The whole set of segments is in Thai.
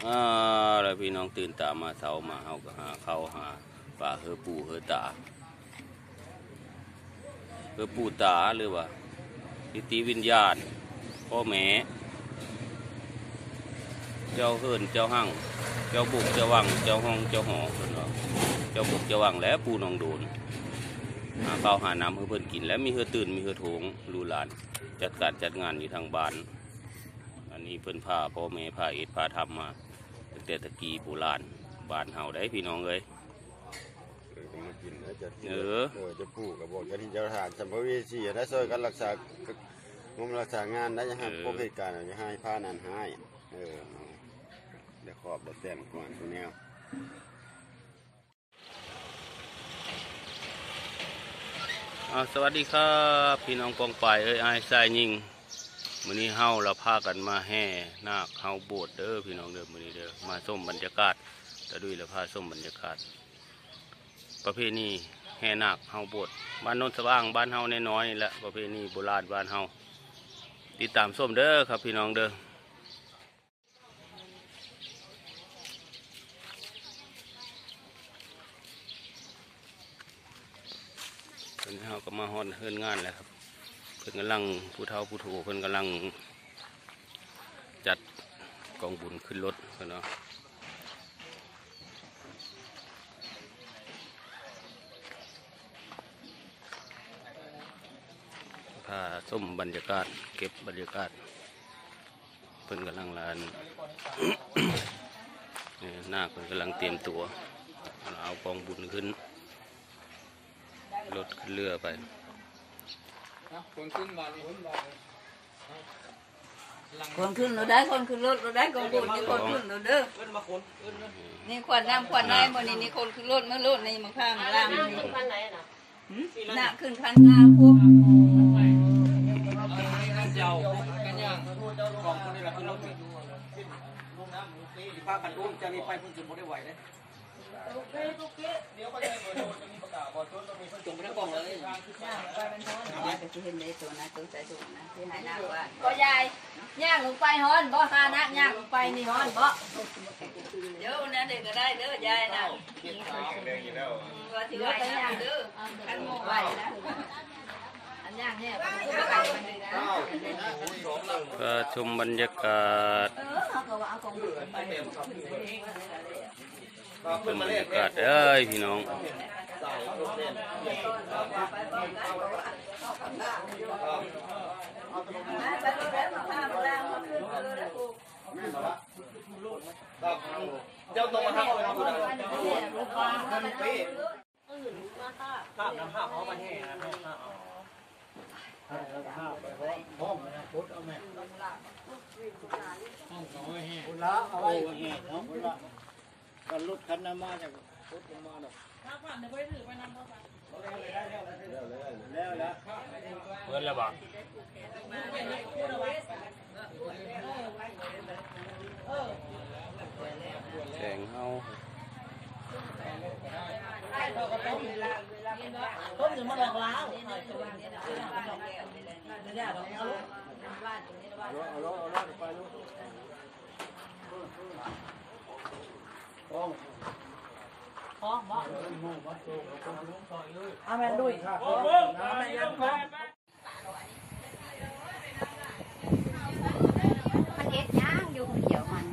แล้วพี่น้องตื่นตามาเช้ามาเฮาก็หาข้าวหาปลาเฮือปูเฮือตาเฮือปูตาหรือว่าอิทธิวิญญาณพ่อแม่เจ้าเฮิรนเจ้าหั่งเจ้าบุกเจ้าวังเจ้าห้องเจ้าหอเพิ่นว่าเจ้าบุกเจ้าวังและปูนองโดนหาข้าวหาน้ำให้เพิ่นกินและมีเฮือตื่นมีเฮือโถงลูหลานจัดการจัดงานอยู่ทางบ้านอันนี้เพิ่นพาพ่อแม่พาเอ็ดพาทำมาตั้งแต่ตะกี้โบราณบ้านเฮาได้พี่น้องเอ้ยจะปลูกกับบอกจะที่จะทานสัมภเวสีได้ช่วยกันรักษางมรักษางานได้ยังให้พวกเหตุการณ์จะให้ผ้านันให้เดี๋ยวขอบเดี๋ยวแต่งก่อนตัวแนวสวัสดีครับพี่น้องกองปลายเอ้ยไอ้ทรายยิงมื้อนี้เฮาเราพากันมาแห่นาคเฮาโบสถ์เด้อพี่น้องเด้อมื้อนี้เด้อมาชมบรรยากาศตะดุยเราพาชมบรรยากาศประเพณีแห่นาคเฮาโบสถ์บ้านโนนสว่างบ้านเฮาน้อยๆนี่แหละประเพณีโบราณบ้านเฮาติดตามชมเด้อครับพี่น้องเด้อเพิ่นเฮาก็มาฮอดเฮือนงานแล้วครับเพิ่นกำลังผู้เฒ่าผู้โถเพิ่นกำลังจัดกองบุญขึ้นรถเพิ่นเนาะพาส้มบรรยากาศเก็บบรรยากาศเพิ่นกำลังลานหน้าเพิ่นกำลังเตรียมตัวเอากองบุญขึ้นรถขึ้นเรือไปคนขึ้นเราได้คนขึ้นรถเราได้กองบุญนี่คนขึ้นเราเด้อนี่ขวัญน้ำขวัญได้หมดนี่คนขึ้นรถเมื่อรถนี่มาข้ามล่างนี่หน้าขึ้นคันหน้าพวกเจ้ากันย่างกองคนนี้เราขึ้นรถผ้ากันรุ่งจะมีไฟพุ่งจุดไม่ได้ไหวเลยเดี๋ยวเขาจะมีประกาศก่อนจงไปทั้งกองเลยจะเห็นในตัวนะตัวใจตัวนะที่ไหนหน้าว่าก็ยายย่างลงไปฮ้อนบ่ฮานะย่างลงไปนี่ฮ้อนบ่เดี๋ยวนะเด็กก็ได้เด้อยายนะว่าที่ว่าย่างเด้ออันโม่ไหวนะอันย่างเนี่ยก็ไก่มันเลยนะก็ชมบรรยากาศเป็นบรรยากาศเอ้ยพี่น้องเจ้าตัวมาทำอะไรกันข้ามน้ำข้าวเขามาแห่ห้องนะพุทธเอาแม่ห้องเขาแห่คุณละเอาไว้แห่เนาะคุณละกันรถคันน้ำมาจากพุทธมาเนาะถ้าผ่านเดี๋ยวไปถือไปนำเข้าไปแล้วเปิดแล้วบ่แสงเฮาต้มถึงมาดอกล้าวเอาแม่ดุยเอาแม่ยังคงมันเอ็ดย่างอยู่คนเดียวมัน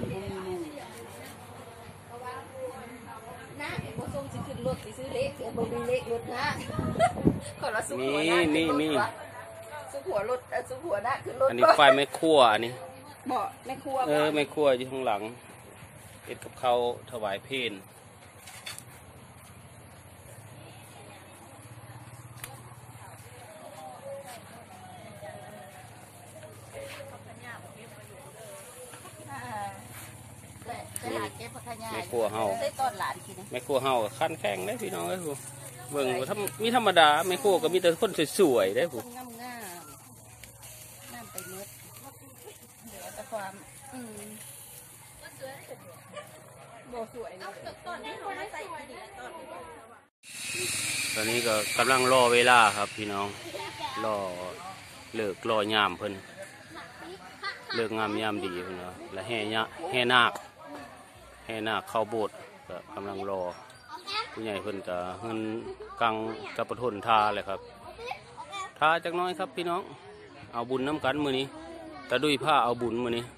นะโบส้มจะขึ้นรถไปซื้อเล็กเดี๋ยวโบมีเล็กรถนะคนละสุขหัวนะสุขหัวรถสุขหัวนะขึ้นรถอันนี้ไฟไม่คั่วอันนี้เหมาะไม่คั่วไม่คั่วอยู่ข้างหลังเอ็ดกับเขาถวายเพลไม่คั่วเฮาไม่คั่วเฮาขั้นแข้งได้พี่น้องได้ผู้เบิ่งมีธรรมดาไม่คั่วก็มีแต่คนสวยๆได้ผู้งามน้ำไปเม็ดเดี๋ยวแต่ความโบสวยตอนนี้ก็กำลังรอเวลาครับพี่น้องรอเลิกรอยามเพิ่นเลิกงามยามดีเพิ่นแล้วแห่นาคแห่นาคเข้าโบสถ์ก็กำลังรอผู้ใหญ่เพิ่นก็เงินกังจะประทนทาเลยครับทาจักน้อยครับพี่น้องเอาบุญน้ำกันมื้อนี้ตะดุยผ้าเอาบุญมื้อนี้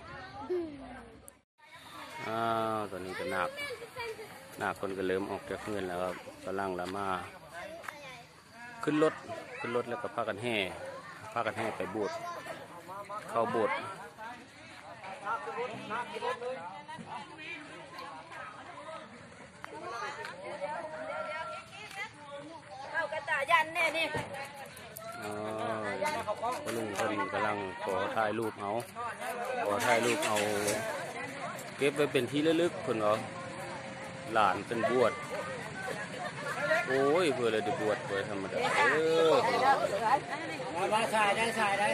ตอนนี้ก็นาคคนก็เริ่มออกจากเงินแล้วครับกำลังละมาขึ้นรถแล้วก็พากันแห่ไปโบสถ์เข้าโบสถ์เอากระตายันแน่นี่ก็ลุงเพิ่นกำลังขอถ่ายรูปเอาเก็บไว้เป็นที่ระลึกเพิ่นเอาหลานเป็นบวชโอ้ยเพื่อเลยได้บวชเพื่อธรรมดามาใส่ได้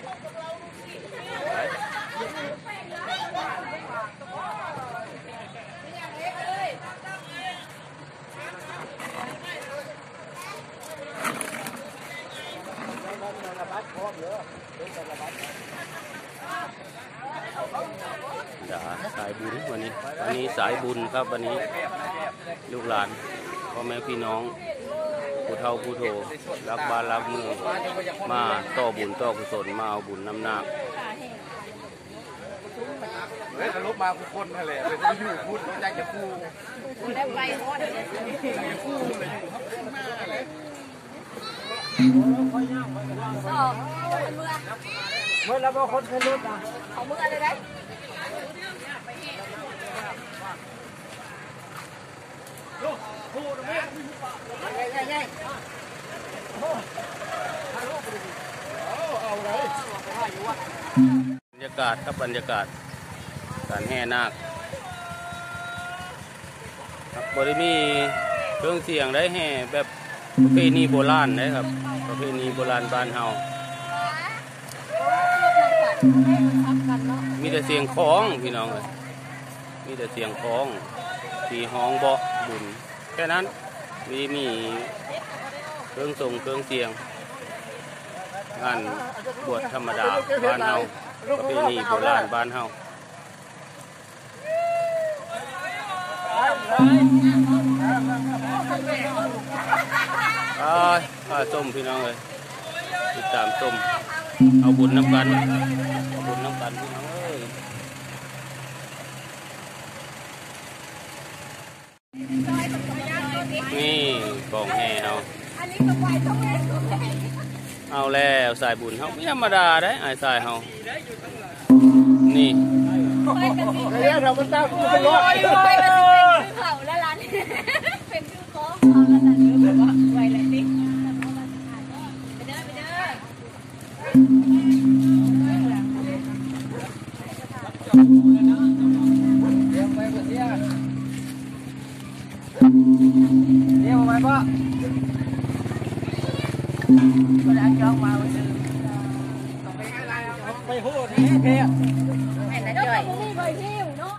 สายบุญวันนี้สายบุญครับวันนี้ลูกหลานพ่อแม่พี่น้องผู้เฒ่าผู้โตรักบ้านรักเมืองมาต่อบุญต่อกุศลมาเอาบุญน้ำหนักเฮ้ยลบมาทุกคนนั่นแหละเป็นผู้อยู่พูดอยากจะพูดแล้วไปฮอดสอบเมื่อเมื่อเราบอกคนเคยรู้นะเอามืออะไรได้บรรยากาศครับบรรยากาศการแห่นาคครับบริมีเครื่องเสียงได้แห่แบบประเพณีโบราณนะครับประเพณีโบราณบ้านเฮามีแต่เสียงคล้องพี่น้องเลยมีแต่เสียงคล้องตีห้องเบาะบุญแค่นั้นมีเครื่องส่งเครื่องเสียงงานบวชธรรมดาบ้านเฮาประเพณีโบราณบ้านเฮาส้มพี่น้องเลยติดตามส้มเอาบุญน้ำกันพี่น้องเอ้ยนี่กองแห่เอาแล้วสายบุญเขาไม่ธรรมดาได้ไอ้สายเขานี่เราก็ตั้งเป็นร้อยเขาละล้านเป็นชื่อเขาเอาละล้านเยอะแบบว่าไวเลยติ๊กไปเด้อเดี๋ยวไปหมดเที่ยเดี๋ยวมาป่ะก็ได้จ้องมาไปหูดนี่เพียแม่น่าจ่อยนี่ไปหิ้วเนาะ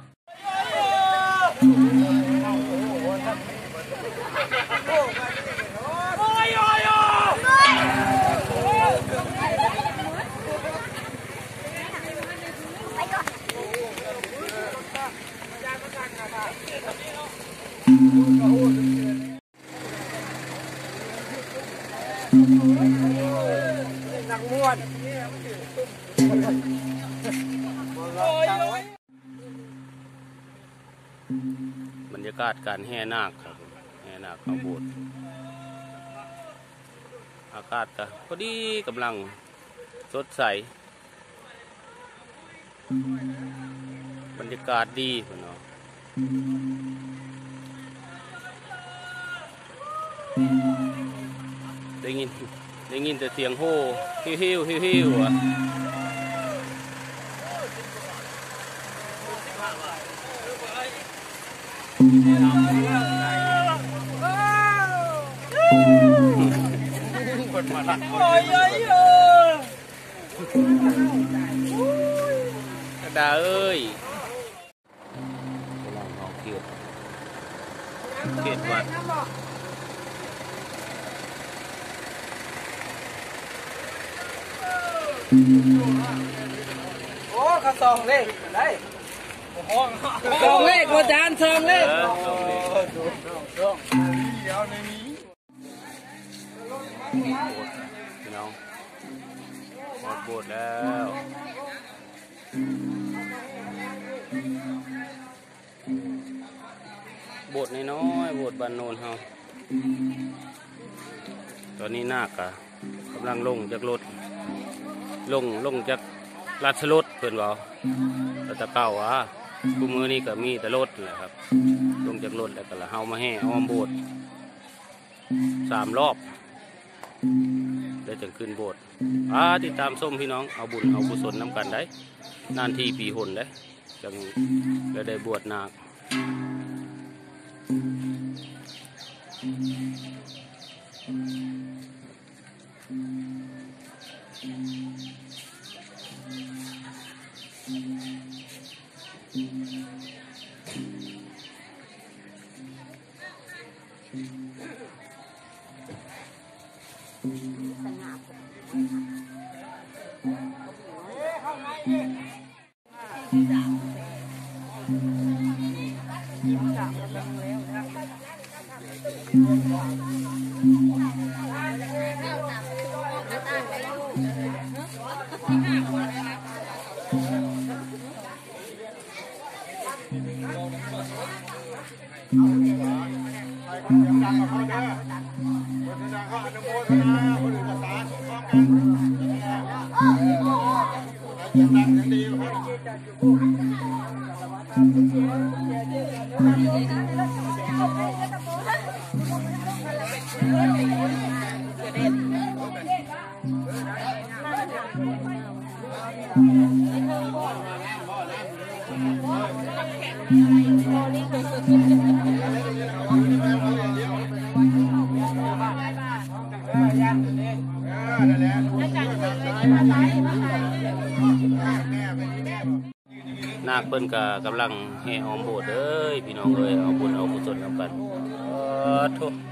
นักม้วนบรรยากาศการแห่นาคครับแห่นาคเข้าโบสถ์อากาศก็พอดีกำลังสดใสบรรยากาศดีพี่น้องได้ยินแต่เสียงโห่ฮิวอ่ะกระดาเอ้ยกำลังมองเขียดวัดโอ้ข้าซองเลยได้สองเลขอาจารย์สองเลขพี่น้องออกโบสถ์แล้วโบสถ์น้อยๆโบสถ์บ้านโนนเฮาตอนนี้นาคอะกำลังลงจากรถลงจากราชรถเพื่อนบอกแต่ตะเก่าคู่มือนี่ก็มีแต่รถแหละครับลงจากรถแล้วก็ละเฮามาแห่อ้อมโบสถ์3 รอบได้จังขึ้นโบสถ์ติดตามส้มพี่น้องเอาบุญเอากุศลน้ำกันได้นานทีปีหนได้จังได้บวชนาคนาคเปิ้นก็กำลังแห่อ้อมโบสถ์เอ้ยพี่น้องเอ้ยเอาบุญเอากุศลนำกันทุก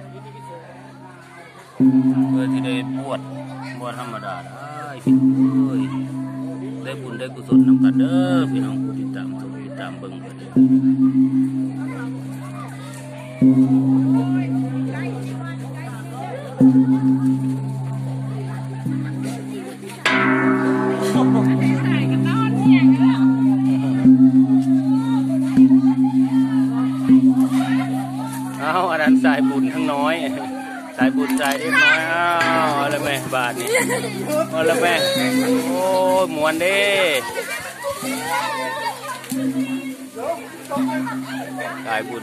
เพื่อที่ได้บวชธรรมดาได้พี่น้องเอ้ยได้บุญได้กุศลนำกันเด้อพี่น้องผู้ติดตามชมติดตามเบิ่งกันเด้อันนั้นสายบุญทั้งน้อยสายบุญสายเอ็กน้อยเอาละแม่บาทนี่เอาละแม่โอ้มวนเด้สายบุญ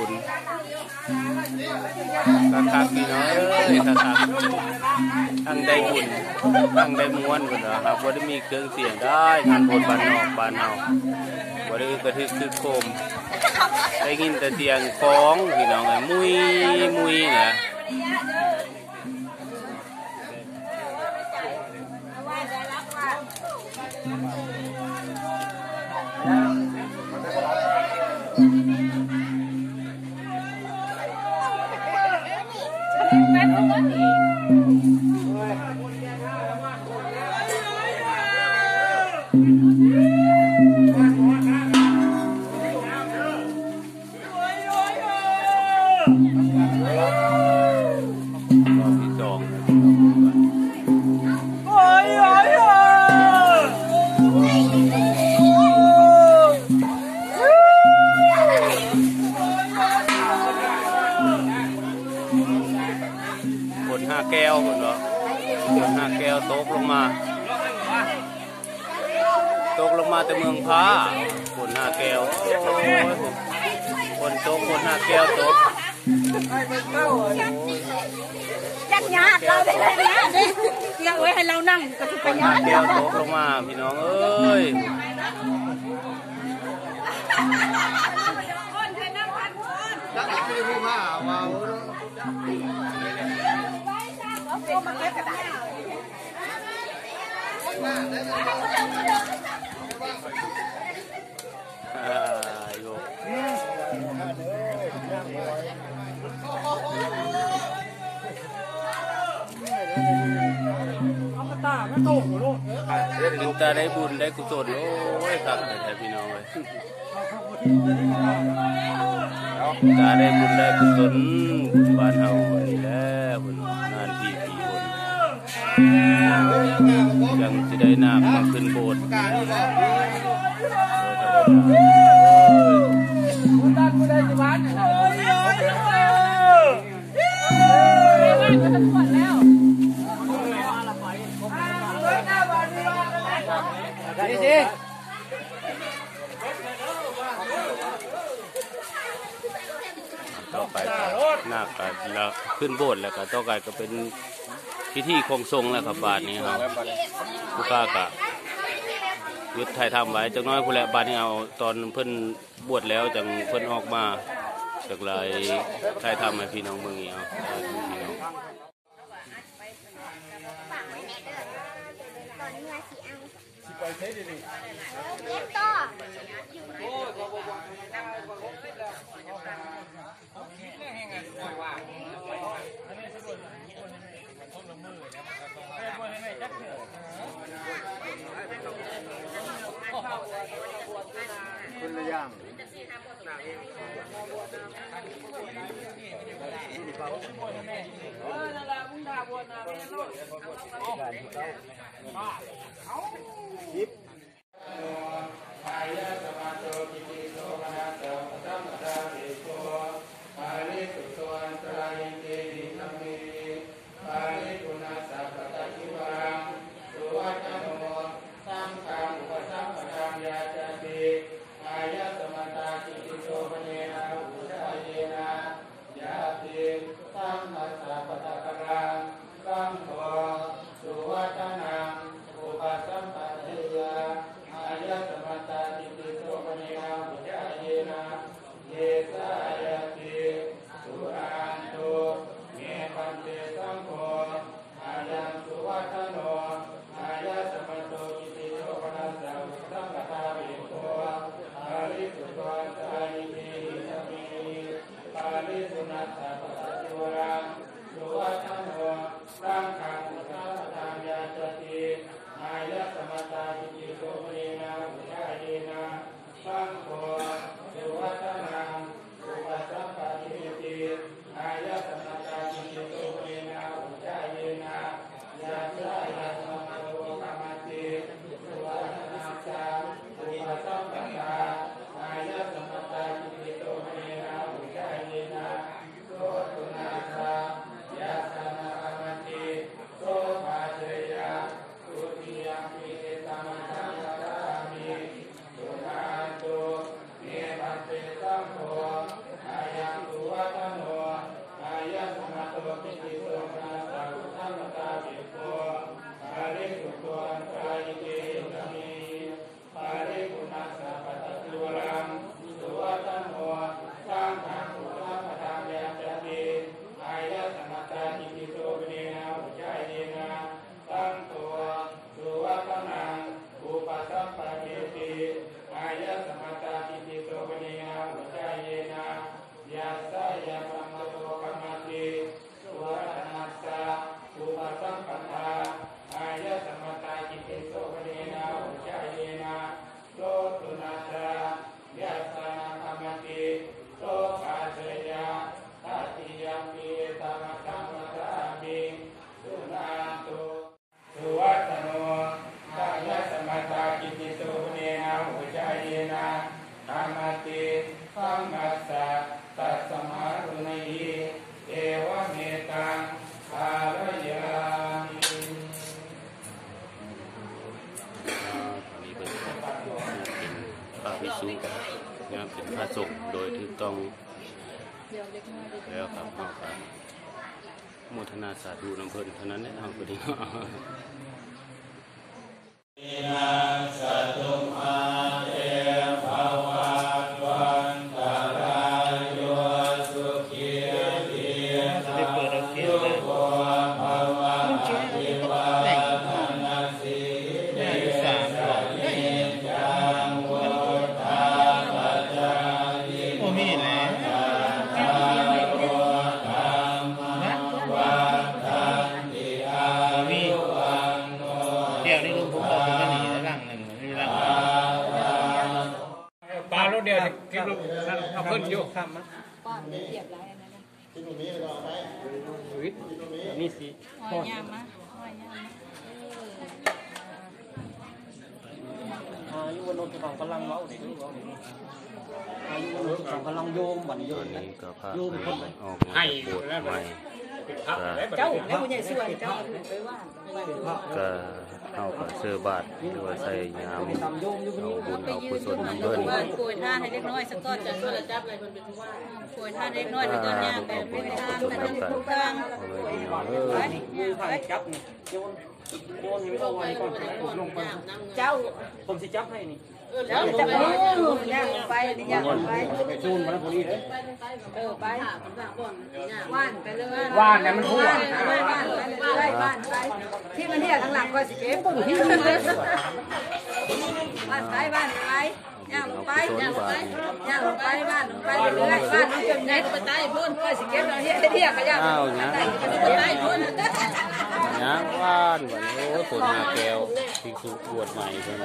คักพี่น้องเอ้ยคักทั้งได้บุญทั้งได้ม้วนกันเหรอครับว่าได้มีเครื่องเสียงได้งานบนบ้านนอกบ้านเฮาว่าได้กระทึกคึกโคมได้ยินแต่เสียงของพี่น้องมุยเนี่ยแก้วคนเหรอ5 แก้วตกลงมาแต่เมืองพาคน5 แก้วคนตกคน5 แก้วตกจักญาติเราได้เลยนะเลี้ยงไว้ให้เรานั่งกับทุกญาติ 5 แก้วตกลงมาพี่น้องเอ้ยเอามาตาเป็นตาได้บุญได้กุศลโอ้ยครับแท้พี่น้องเลยตาได้บุญได้กุศลบ้านเฮาอันนี้แหละบุญนานทีปีคนยังจะได้นาคมาขึ้นโบสถ์ต่อไปนาคแล้วขึ้นโบสถ์แล้วก็ต่อไปก็เป็นพิธีคงทรงแล้วครับบาทนี้ครับผู้ค้ากะยุดไทยทำไว้จังน้อยผู้แหละบาทนี้เอาตอนเพิ่นบวชแล้วจังเพิ่นออกมาจากไรไทยทำให้พี่น้องเมืองนี้เอาพี่น้องคนละอย่างเป็นพระสงฆ์โดยที่ต้องแล้วครับเอาครับโมทนาสาธุน้ำเพิ่นเท่านั้นแหละเอาไปดีเนาะเดียวคลิปลูกเอาขึ้นอยู่ข้ามมั้งป้าเทียบไรอันนั้นนะนี่สิหอยยามมะหอยยามมะอายุวันนู้นเขากำลังเว้าเด็กอายุวันนู้นเขากำลังโยมบันโยตอนมนี้ก็พากันออกมาจากโบสถ์ใหม่ก็เจ้าแล้วผู้ใหญ่ส่วนเจ้าไปว่าก็เอากับเสื้อบาทหรือว่าใส่ยามเอาบุญเอากุศลน้ำเพิ่นว่าป่วยท่าให้เล็กน้อยสักก้อนจะช่วยระจับอะไรเพิ่นเป็นว่าป่วยท่าเล็กน้อยสักก้อนยามไปเป็นทางแต่นั้นทุกทางเอาไว้พี่น้องมือผ่านจับนี่โยนยังไม่ต้องไว้ก่อนลงไปเจ้าผมสิจับให้นี่เจ้าจะไปย่างไปย่างไปไปจูนมาแล้วพอดีเลยไปว่านไปเลยว่านเนี่ยมันพูดว่านไปเลยว่านไปที่มันเนี่ยข้างหลังก็สิเก็บปุ่งที่มันเลยว่านไปย่างลงไปย่างลงไปย่างลงไปบ้านลงไปเรื่อยบ้านมันจนเน็ตไปใต้พุ่นก็สิเก็บเราเที่ยก็ย่างไปใต้พุ่นยางว่านวันโอ้ฝนมาแก้วพิกษุบวชใหม่เพิ่น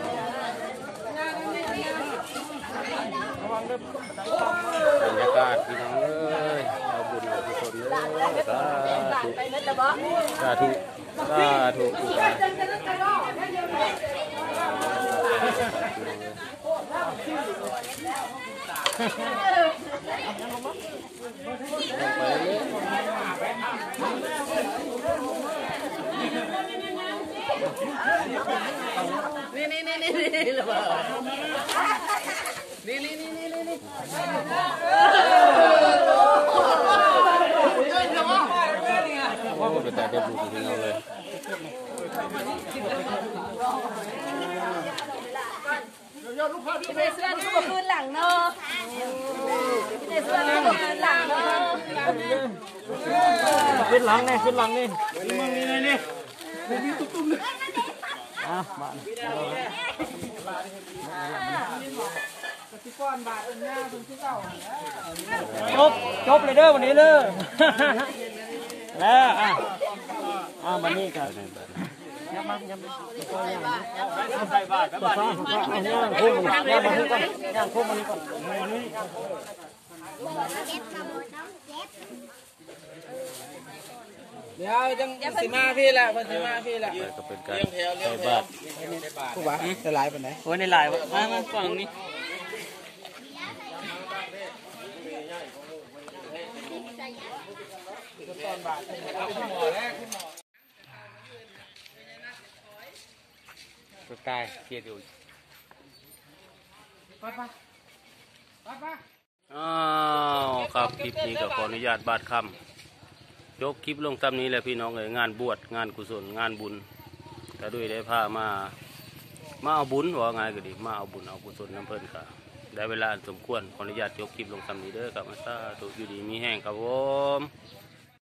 บรรยากาศพี่น้องเอ้ยเอาบุญเอากุศลเด้อสาธุสาธุสาธุไปเลยนี่ระเบิดนี่โอ้ไปแต่เด็กบุญพี่น้องเลยพี่เสื้อนี่ก็คืนหลังเนาะพี่เสื้อนี่ก็คืนหลังเนาะขึ้นหลังนี่ขึ้นหลังนี่นี่ตุ้มๆเลยอ่ะมาจบเลยเด้อวันนี้เลยแล้ววันนี้กันยับมาใส่บาตรแล้วบาตรนี่ย่างโค้งย่างมาที่ก่อนย่างโค้งมานี่ก่อนเดี๋ยวจังสิมาพี่แหละสิมาพี่แหละก็เป็นการใส่บาตรผู้บ้าจะหลายปานไหนโอ้ในหลายวะมาฝั่งนี้ก็กายเกียร์อยู่อ้าวครับคลิปนี้ก็ขออนุญาตบาดคำยกคลิปลงตามนี้แหละพี่น้องเลยงานบวชงานกุศลงานบุญก็ด้วยได้พามาเอาบุญว่าไงก็ดีมาเอาบุญเอากุศลน้ำเพิ่นค่ะได้เวลาสมควรขออนุญาตยกคลิปลงตามนี้เด้อครับมาซาถูกอยู่ดีมีแห้งครับผม